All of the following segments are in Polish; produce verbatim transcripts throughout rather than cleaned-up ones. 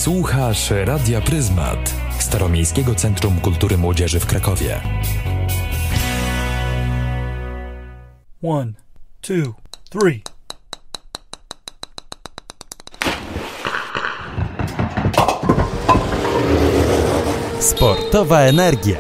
Słuchasz Radia Pryzmat, Staromiejskiego Centrum Kultury Młodzieży w Krakowie. One, two, three. Sportowa energia.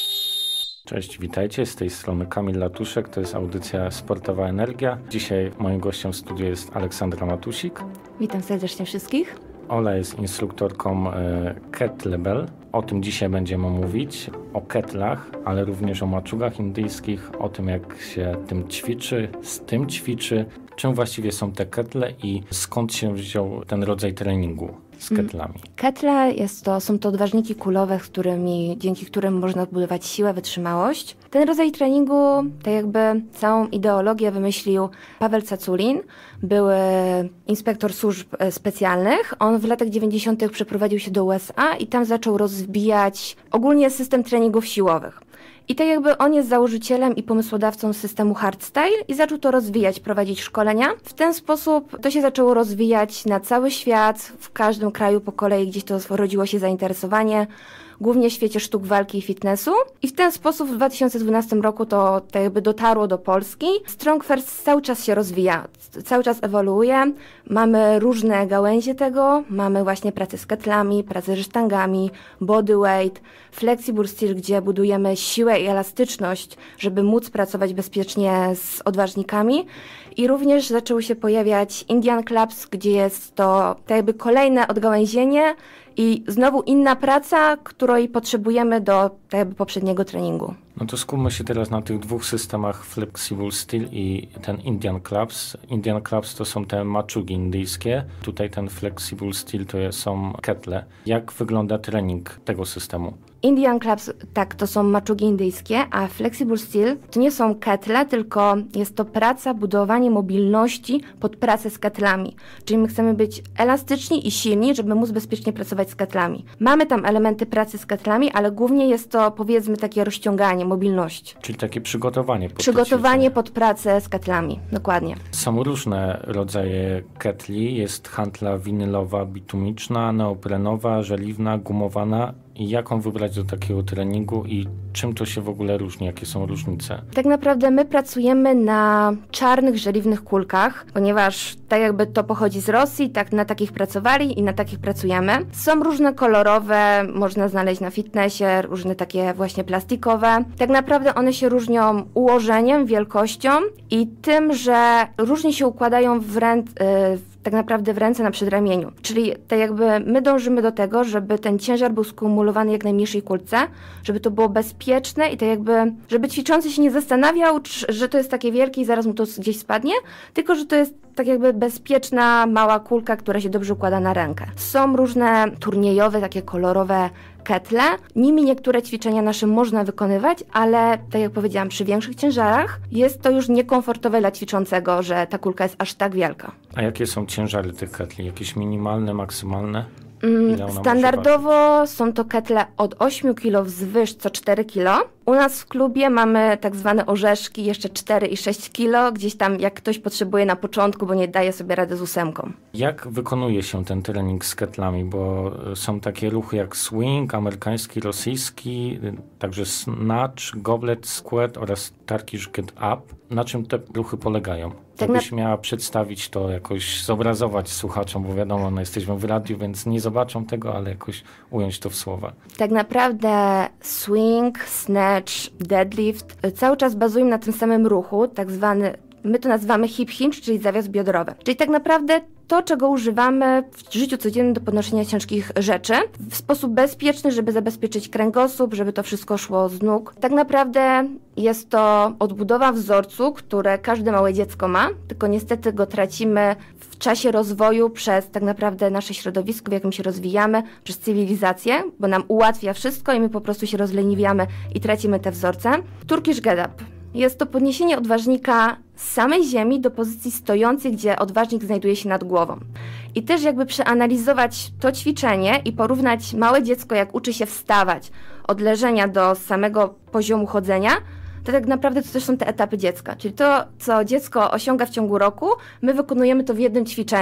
Cześć, witajcie, z tej strony Kamil Latuszek, to jest audycja Sportowa Energia. Dzisiaj moim gościem w studiu jest Aleksandra Matusik. Witam serdecznie wszystkich. Ola jest instruktorką e, kettlebell. O tym dzisiaj będziemy mówić, o ketlach, ale również o maczugach indyjskich, o tym jak się tym ćwiczy, z tym ćwiczy, czym właściwie są te kettle i skąd się wziął ten rodzaj treningu z ketlami. Kettle jest to, są to odważniki kulowe, którymi, dzięki którym można odbudować siłę, wytrzymałość. Ten rodzaj treningu, tak jakby całą ideologię wymyślił Paweł Caculin, były inspektor służb specjalnych. On w latach dziewięćdziesiątych przeprowadził się do U S A i tam zaczął rozwijać ogólnie system treningów siłowych. I tak jakby on jest założycielem i pomysłodawcą systemu hardstyle i zaczął to rozwijać, prowadzić szkolenia. W ten sposób to się zaczęło rozwijać na cały świat, w każdym kraju po kolei gdzieś to rodziło się zainteresowanie, głównie w świecie sztuk walki i fitnessu. I w ten sposób w dwa tysiące dwunastym roku to tak jakby dotarło do Polski. Strong First cały czas się rozwija, cały czas ewoluuje. Mamy różne gałęzie tego, mamy właśnie pracę z kettlami, pracę ze sztangami, bodyweight, flexible steel, gdzie budujemy siłę i elastyczność, żeby móc pracować bezpiecznie z odważnikami. I również zaczęły się pojawiać Indian Clubs, gdzie jest to tak jakby kolejne odgałęzienie i znowu inna praca, której potrzebujemy do tak jakby poprzedniego treningu. No to skupmy się teraz na tych dwóch systemach Flexible Steel i ten Indian Clubs. Indian Clubs to są te maczugi indyjskie, tutaj ten Flexible Steel to są kettle. Jak wygląda trening tego systemu? Indian Clubs, tak, to są maczugi indyjskie, a Flexible Steel to nie są kettle, tylko jest to praca, budowanie mobilności pod pracę z kettlami. Czyli my chcemy być elastyczni i silni, żeby móc bezpiecznie pracować z kettlami. Mamy tam elementy pracy z kettlami, ale głównie jest to, powiedzmy, takie rozciąganie, mobilność. Czyli takie przygotowanie pod Przygotowanie pod pracę z kettlami, dokładnie. Są różne rodzaje ketli. Jest handla winylowa, bitumiczna, neoprenowa, żeliwna, gumowana. I jaką wybrać do takiego treningu i czym to się w ogóle różni? Jakie są różnice? Tak naprawdę my pracujemy na czarnych, żeliwnych kulkach, ponieważ tak jakby to pochodzi z Rosji, tak na takich pracowali i na takich pracujemy. Są różne kolorowe, można znaleźć na fitnessie, różne takie właśnie plastikowe. Tak naprawdę one się różnią ułożeniem, wielkością i tym, że różnie się układają w ręce, yy, tak naprawdę w ręce na przedramieniu. Czyli tak jakby my dążymy do tego, żeby ten ciężar był skumulowany jak najmniejszej kulce, żeby to było bezpieczne i tak jakby, żeby ćwiczący się nie zastanawiał, że to jest takie wielkie i zaraz mu to gdzieś spadnie, tylko że to jest tak jakby bezpieczna, mała kulka, która się dobrze układa na rękę. Są różne turniejowe, takie kolorowe kettle. Nimi niektóre ćwiczenia nasze można wykonywać, ale tak jak powiedziałam, przy większych ciężarach jest to już niekomfortowe dla ćwiczącego, że ta kulka jest aż tak wielka. A jakie są ciężary tych ketli? Jakieś minimalne, maksymalne? Mm, standardowo są to kettle od ośmiu kilogramów wzwyż co cztery kilogramy. U nas w klubie mamy tak zwane orzeszki, jeszcze cztery i sześć kilogramów, gdzieś tam jak ktoś potrzebuje na początku, bo nie daje sobie rady z ósemką. Jak wykonuje się ten trening z ketlami? Bo są takie ruchy jak swing, amerykański, rosyjski, także snatch, goblet squat oraz Turkish get up. Na czym te ruchy polegają? Tak Jakbyś na... miała przedstawić to, jakoś zobrazować słuchaczom, bo wiadomo, no jesteśmy w radiu, więc nie zobaczą tego, ale jakoś ująć to w słowa. Tak naprawdę swing, snatch, deadlift cały czas bazują na tym samym ruchu, tak zwany, my to nazywamy hip hinge, czyli zawias biodrowy. Czyli tak naprawdę to, czego używamy w życiu codziennym do podnoszenia ciężkich rzeczy w sposób bezpieczny, żeby zabezpieczyć kręgosłup, żeby to wszystko szło z nóg. Tak naprawdę jest to odbudowa wzorcu, które każde małe dziecko ma, tylko niestety go tracimy w czasie rozwoju przez tak naprawdę nasze środowisko, w jakim się rozwijamy, przez cywilizację, bo nam ułatwia wszystko i my po prostu się rozleniwiamy i tracimy te wzorce. Turkish get up. Jest to podniesienie odważnika z samej ziemi do pozycji stojącej, gdzie odważnik znajduje się nad głową. I też jakby przeanalizować to ćwiczenie i porównać małe dziecko, jak uczy się wstawać od leżenia do samego poziomu chodzenia, to tak naprawdę to też są te etapy dziecka. Czyli to, co dziecko osiąga w ciągu roku, my wykonujemy to w jednym ćwiczeniu.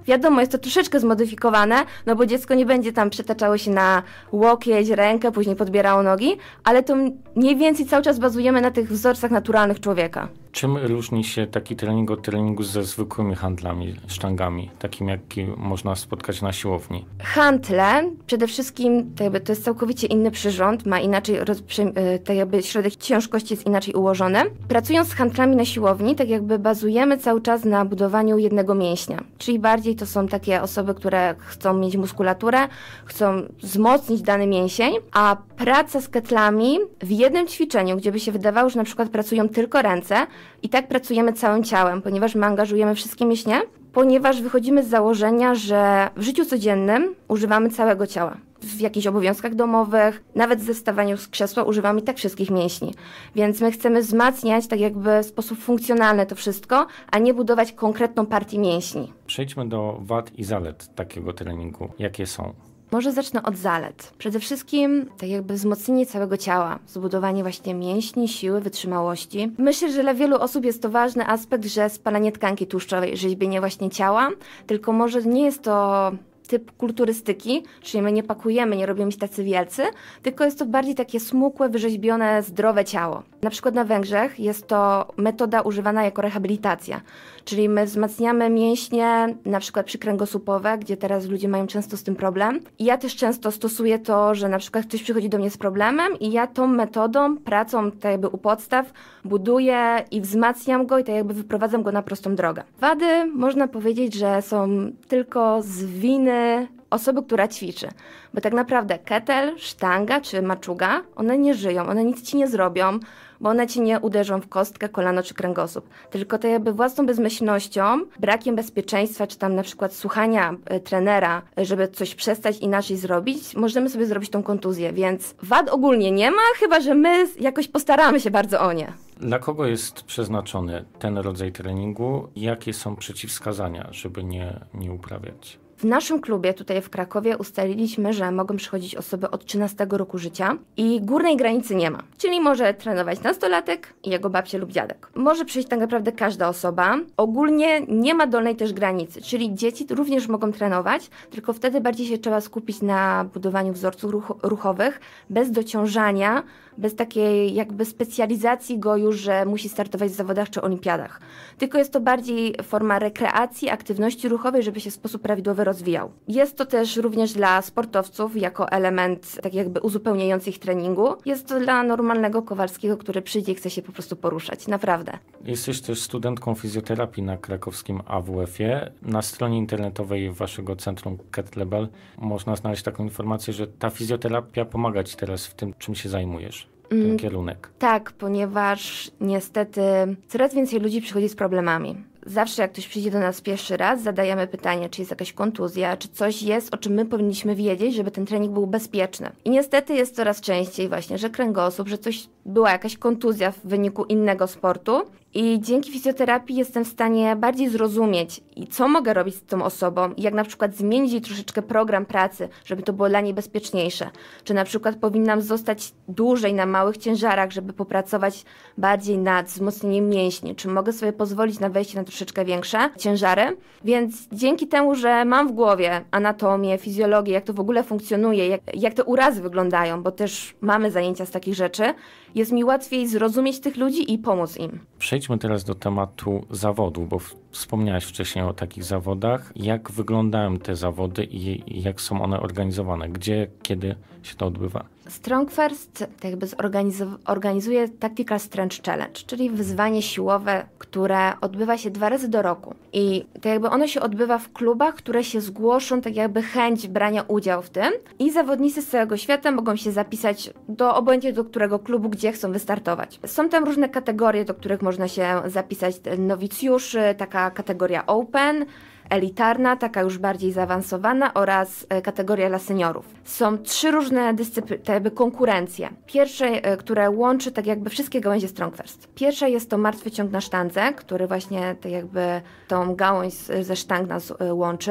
Wiadomo, jest to troszeczkę zmodyfikowane, no bo dziecko nie będzie tam przetaczało się na łokieć, rękę, później podbierało nogi, ale to mniej więcej cały czas bazujemy na tych wzorcach naturalnych człowieka. Czym różni się taki trening od treningu ze zwykłymi handlami, sztangami, takim jaki można spotkać na siłowni? Hantle, przede wszystkim to, jakby, to jest całkowicie inny przyrząd, ma inaczej, roz, tak jakby środek ciężkości jest inaczej ułożony. Pracując z hantlami na siłowni, tak jakby bazujemy cały czas na budowaniu jednego mięśnia, czyli bardziej to są takie osoby, które chcą mieć muskulaturę, chcą wzmocnić dany mięsień, a praca z ketlami w jednym ćwiczeniu, gdzie by się wydawało, że na przykład pracują tylko ręce, i tak pracujemy całym ciałem, ponieważ my angażujemy wszystkie mięśnie, ponieważ wychodzimy z założenia, że w życiu codziennym używamy całego ciała. W jakichś obowiązkach domowych, nawet w zestawaniu z krzesła używamy i tak wszystkich mięśni. Więc my chcemy wzmacniać tak jakby w sposób funkcjonalny to wszystko, a nie budować konkretną partię mięśni. Przejdźmy do wad i zalet takiego treningu. Jakie są? Może zacznę od zalet. Przede wszystkim tak jakby wzmocnienie całego ciała, zbudowanie właśnie mięśni, siły, wytrzymałości. Myślę, że dla wielu osób jest to ważny aspekt, że spalanie tkanki tłuszczowej, rzeźbienie właśnie ciała, tylko może nie jest to typ kulturystyki, czyli my nie pakujemy, nie robimy się tacy wielcy, tylko jest to bardziej takie smukłe, wyrzeźbione, zdrowe ciało. Na przykład na Węgrzech jest to metoda używana jako rehabilitacja, czyli my wzmacniamy mięśnie, na przykład przykręgosłupowe, gdzie teraz ludzie mają często z tym problem. I ja też często stosuję to, że na przykład ktoś przychodzi do mnie z problemem i ja tą metodą, pracą tak jakby u podstaw buduję i wzmacniam go i tak jakby wyprowadzam go na prostą drogę. Wady można powiedzieć, że są tylko z winy osoby, która ćwiczy. Bo tak naprawdę ketel, sztanga czy maczuga, one nie żyją, one nic ci nie zrobią, bo one ci nie uderzą w kostkę, kolano czy kręgosłup. Tylko to jakby własną bezmyślnością, brakiem bezpieczeństwa, czy tam na przykład słuchania y, trenera, żeby coś przestać inaczej zrobić, możemy sobie zrobić tą kontuzję. Więc wad ogólnie nie ma, chyba że my jakoś postaramy się bardzo o nie. Dla kogo jest przeznaczony ten rodzaj treningu? Jakie są przeciwwskazania, żeby nie, nie uprawiać? W naszym klubie tutaj w Krakowie ustaliliśmy, że mogą przychodzić osoby od trzynastego roku życia i górnej granicy nie ma. Czyli może trenować nastolatek i jego babcia lub dziadek. Może przyjść tak naprawdę każda osoba. Ogólnie nie ma dolnej też granicy, czyli dzieci również mogą trenować, tylko wtedy bardziej się trzeba skupić na budowaniu wzorców ruch- ruchowych, bez dociążania, bez takiej jakby specjalizacji go już, że musi startować w zawodach czy olimpiadach. Tylko jest to bardziej forma rekreacji, aktywności ruchowej, żeby się w sposób prawidłowy rozwijał. Jest to też również dla sportowców jako element tak jakby uzupełniający ich treningu. Jest to dla normalnego Kowalskiego, który przyjdzie i chce się po prostu poruszać. Naprawdę. Jesteś też studentką fizjoterapii na krakowskim A W F-ie. Na stronie internetowej waszego centrum Ketlebell można znaleźć taką informację, że ta fizjoterapia pomaga ci teraz w tym, czym się zajmujesz. Ten mm, kierunek. Tak, ponieważ niestety coraz więcej ludzi przychodzi z problemami. Zawsze jak ktoś przyjdzie do nas pierwszy raz, zadajemy pytanie, czy jest jakaś kontuzja, czy coś jest, o czym my powinniśmy wiedzieć, żeby ten trening był bezpieczny. I niestety jest coraz częściej właśnie, że kręgosłup, że coś była jakaś kontuzja w wyniku innego sportu. I dzięki fizjoterapii jestem w stanie bardziej zrozumieć, i co mogę robić z tą osobą, i jak na przykład zmienić jej troszeczkę program pracy, żeby to było dla niej bezpieczniejsze. Czy na przykład powinnam zostać dłużej na małych ciężarach, żeby popracować bardziej nad wzmocnieniem mięśni, czy mogę sobie pozwolić na wejście na troszeczkę większe ciężary. Więc dzięki temu, że mam w głowie anatomię, fizjologię, jak to w ogóle funkcjonuje, jak, jak te urazy wyglądają, bo też mamy zajęcia z takich rzeczy, jest mi łatwiej zrozumieć tych ludzi i pomóc im. Przejdźmy teraz do tematu zawodu, bo wspomniałeś wcześniej o takich zawodach. Jak wyglądają te zawody i jak są one organizowane? Gdzie, kiedy się to odbywa? Strong First tak jakby zorganiz- organizuje Tactical Strength Challenge, czyli wyzwanie siłowe, które odbywa się dwa razy do roku. I tak jakby ono się odbywa w klubach, które się zgłoszą, tak jakby chęć brania udziału w tym. I zawodnicy z całego świata mogą się zapisać do obojętnie do którego klubu, gdzie chcą wystartować. Są tam różne kategorie, do których można się zapisać. Nowicjuszy, taka kategoria Open, elitarna, taka już bardziej zaawansowana oraz kategoria dla seniorów. Są trzy różne dyscypliny, te jakby konkurencje. Pierwsze, które łączy tak jakby wszystkie gałęzie Strong First. Pierwsza jest to martwy ciąg na sztandze, który właśnie tak jakby tą gałąź ze sztang nas łączy.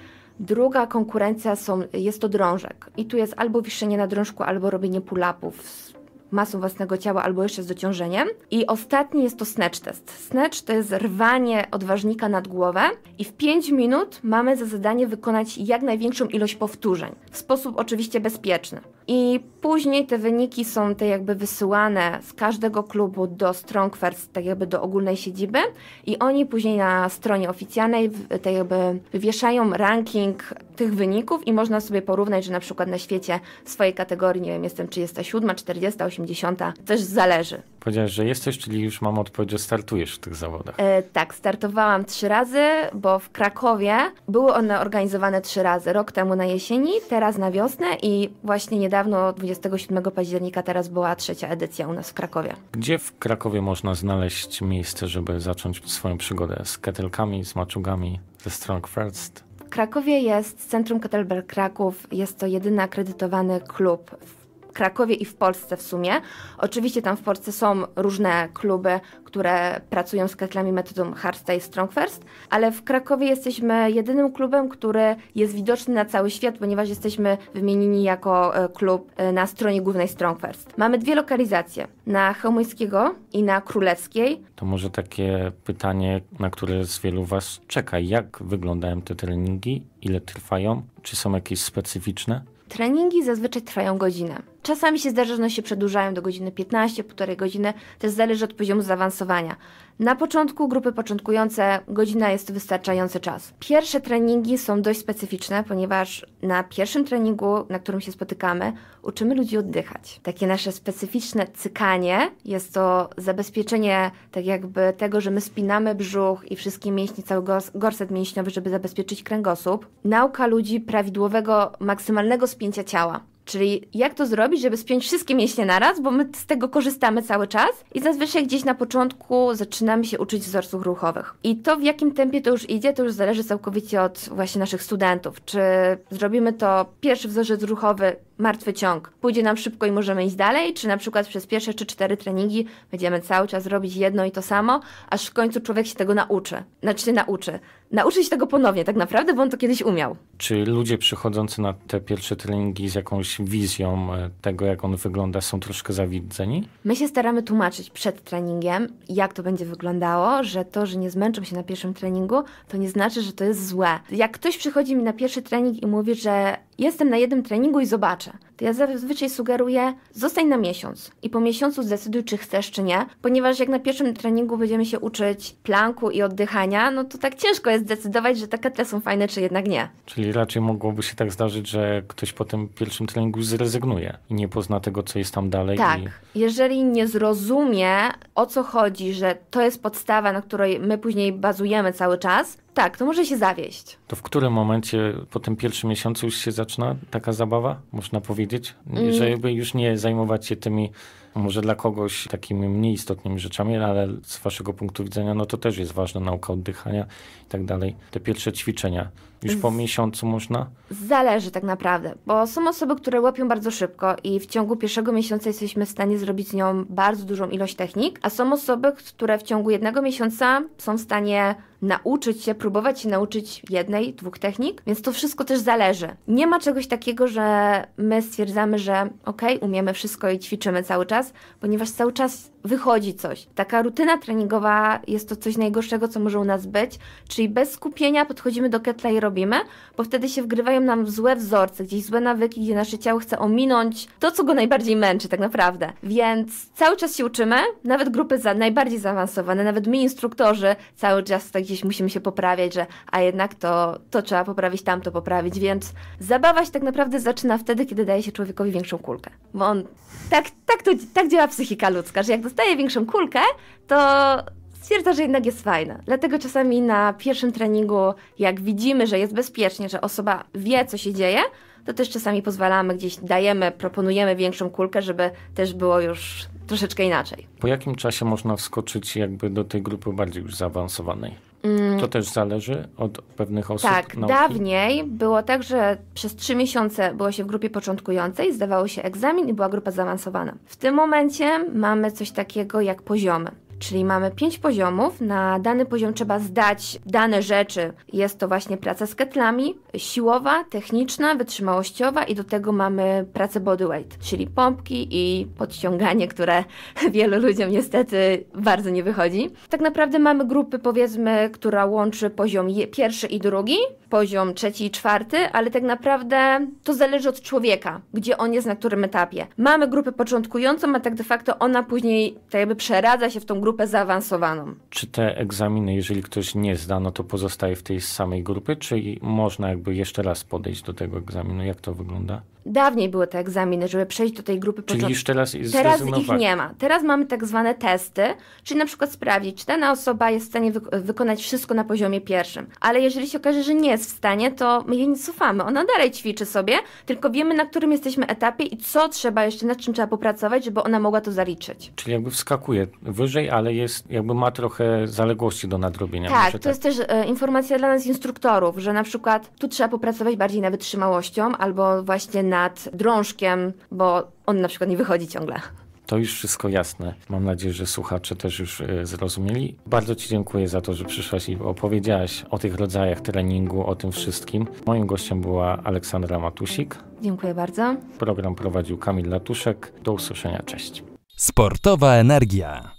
Druga konkurencja są, jest to drążek i tu jest albo wiszenie na drążku, albo robienie pull-upów masą własnego ciała albo jeszcze z dociążeniem. I ostatni jest to snatch test. Snatch to jest rwanie odważnika nad głowę i w pięć minut mamy za zadanie wykonać jak największą ilość powtórzeń. W sposób oczywiście bezpieczny. I później te wyniki są te jakby wysyłane z każdego klubu do Strong First, tak jakby do ogólnej siedziby i oni później na stronie oficjalnej tak jakby wywieszają ranking tych wyników i można sobie porównać, że na przykład na świecie w swojej kategorii, nie wiem, jestem trzydziesta siódma, czterdziesta, osiemdziesiąta, też zależy. Powiedziałeś, że jesteś, czyli już mam odpowiedź, że startujesz w tych zawodach. E, tak, startowałam trzy razy, bo w Krakowie były one organizowane trzy razy. Rok temu na jesieni, teraz na wiosnę i właśnie niedawno, dwudziestego siódmego października, teraz była trzecia edycja u nas w Krakowie. Gdzie w Krakowie można znaleźć miejsce, żeby zacząć swoją przygodę z ketelkami, z maczugami, ze Strong First? W Krakowie jest Centrum Kettlebell Kraków, jest to jedyny akredytowany klub w Krakowie i w Polsce w sumie. Oczywiście tam w Polsce są różne kluby, które pracują z ketlami metodą hardstyle Strong First, ale w Krakowie jesteśmy jedynym klubem, który jest widoczny na cały świat, ponieważ jesteśmy wymienieni jako klub na stronie głównej Strong First. Mamy dwie lokalizacje, na Chełmońskiego i na Królewskiej. To może takie pytanie, na które z wielu was czeka. Jak wyglądają te treningi? Ile trwają? Czy są jakieś specyficzne? Treningi zazwyczaj trwają godzinę. Czasami się zdarza, że one się przedłużają do godziny piętnaście, półtorej godziny. To zależy od poziomu zaawansowania. Na początku, grupy początkujące, godzina jest wystarczający czas. Pierwsze treningi są dość specyficzne, ponieważ na pierwszym treningu, na którym się spotykamy, uczymy ludzi oddychać. Takie nasze specyficzne cykanie jest to zabezpieczenie tak jakby tego, że my spinamy brzuch i wszystkie mięśnie, cały gorset mięśniowy, żeby zabezpieczyć kręgosłup. Nauka ludzi prawidłowego, maksymalnego spięcia ciała. Czyli jak to zrobić, żeby spiąć wszystkie mięśnie naraz, bo my z tego korzystamy cały czas i zazwyczaj gdzieś na początku zaczynamy się uczyć wzorców ruchowych. I to w jakim tempie to już idzie, to już zależy całkowicie od właśnie naszych studentów. Czy zrobimy to pierwszy wzorzec ruchowy, martwy ciąg, pójdzie nam szybko i możemy iść dalej, czy na przykład przez pierwsze czy cztery treningi będziemy cały czas robić jedno i to samo, aż w końcu człowiek się tego nauczy. Znaczy się nauczy. Nauczy się tego ponownie tak naprawdę, bo on to kiedyś umiał. Czy ludzie przychodzący na te pierwsze treningi z jakąś wizją tego, jak on wygląda, są troszkę zawidzeni? My się staramy tłumaczyć przed treningiem, jak to będzie wyglądało, że to, że nie zmęczą się na pierwszym treningu, to nie znaczy, że to jest złe. Jak ktoś przychodzi mi na pierwszy trening i mówi, że jestem na jednym treningu i zobaczę, to ja zazwyczaj sugeruję, zostań na miesiąc i po miesiącu zdecyduj, czy chcesz, czy nie, ponieważ jak na pierwszym treningu będziemy się uczyć planku i oddychania, no to tak ciężko jest zdecydować, że te ketle są fajne, czy jednak nie. Czyli raczej mogłoby się tak zdarzyć, że ktoś po tym pierwszym treningu zrezygnuje i nie pozna tego, co jest tam dalej. Tak, i... jeżeli nie zrozumie, o co chodzi, że to jest podstawa, na której my później bazujemy cały czas, tak, to może się zawieść. To w którym momencie po tym pierwszym miesiącu już się zaczyna taka zabawa, można powiedzieć? Mm. Żeby już nie zajmować się tymi, może dla kogoś takimi mniej istotnymi rzeczami, ale z waszego punktu widzenia, no to też jest ważna nauka oddychania i tak dalej. Te pierwsze ćwiczenia, już po z... miesiącu można? Zależy tak naprawdę, bo są osoby, które łapią bardzo szybko i w ciągu pierwszego miesiąca jesteśmy w stanie zrobić z nią bardzo dużą ilość technik, a są osoby, które w ciągu jednego miesiąca są w stanie nauczyć się, próbować się nauczyć jednej, dwóch technik, więc to wszystko też zależy. Nie ma czegoś takiego, że my stwierdzamy, że okej, okay, umiemy wszystko i ćwiczymy cały czas, ponieważ cały czas wychodzi coś. Taka rutyna treningowa jest to coś najgorszego, co może u nas być, czyli bez skupienia podchodzimy do ketla i robimy, bo wtedy się wgrywają nam w złe wzorce, gdzieś złe nawyki, gdzie nasze ciało chce ominąć to, co go najbardziej męczy tak naprawdę. Więc cały czas się uczymy, nawet grupy za najbardziej zaawansowane, nawet my instruktorzy cały czas tak gdzieś musimy się poprawiać, że a jednak to, to trzeba poprawić, tamto poprawić, więc zabawa się tak naprawdę zaczyna wtedy, kiedy daje się człowiekowi większą kulkę. Bo on, tak, tak, to, tak działa psychika ludzka, że jak dostaje większą kulkę, to stwierdza, że jednak jest fajne. Dlatego czasami na pierwszym treningu, jak widzimy, że jest bezpiecznie, że osoba wie, co się dzieje, to też czasami pozwalamy, gdzieś dajemy, proponujemy większą kulkę, żeby też było już troszeczkę inaczej. Po jakim czasie można wskoczyć jakby do tej grupy bardziej już zaawansowanej? Mm. To też zależy od pewnych osób? Tak, nauki? Dawniej było tak, że przez trzy miesiące było się w grupie początkującej, zdawało się egzamin i była grupa zaawansowana. W tym momencie mamy coś takiego jak poziomy. czyli mamy pięć poziomów. Na dany poziom trzeba zdać dane rzeczy. Jest to właśnie praca z ketlami, siłowa, techniczna, wytrzymałościowa i do tego mamy pracę bodyweight, czyli pompki i podciąganie, które wielu ludziom niestety bardzo nie wychodzi. Tak naprawdę mamy grupy, powiedzmy, która łączy poziom je, pierwszy i drugi, poziom trzeci i czwarty, ale tak naprawdę to zależy od człowieka, gdzie on jest na którym etapie. Mamy grupę początkującą, a tak de facto ona później tak jakby przeradza się w tą grupę zaawansowaną. Czy te egzaminy, jeżeli ktoś nie zda, no to pozostaje w tej samej grupie, czy można jakby jeszcze raz podejść do tego egzaminu? Jak to wygląda? Dawniej były te egzaminy, żeby przejść do tej grupy początkującej. Czyli już teraz jest Teraz ich nie ma. Teraz mamy tak zwane testy, czyli na przykład sprawdzić, czy dana osoba jest w stanie wy- wykonać wszystko na poziomie pierwszym. Ale jeżeli się okaże, że nie jest w stanie, to my jej nie cofamy. Ona dalej ćwiczy sobie, tylko wiemy, na którym jesteśmy etapie i co trzeba jeszcze, nad czym trzeba popracować, żeby ona mogła to zaliczyć. Czyli jakby wskakuje wyżej, ale jest, jakby ma trochę zaległości do nadrobienia. Tak, Może to tak. jest też e, informacja dla nas instruktorów, że na przykład tu trzeba popracować bardziej nad wytrzymałością albo właśnie nad drążkiem, bo on na przykład nie wychodzi ciągle. To już wszystko jasne. Mam nadzieję, że słuchacze też już y, zrozumieli. Bardzo Ci dziękuję za to, że przyszłaś i opowiedziałaś o tych rodzajach treningu, o tym wszystkim. Moim gościem była Aleksandra Matusik. Dziękuję bardzo. Program prowadził Kamil Latuszek. Do usłyszenia. Cześć. Sportowa energia.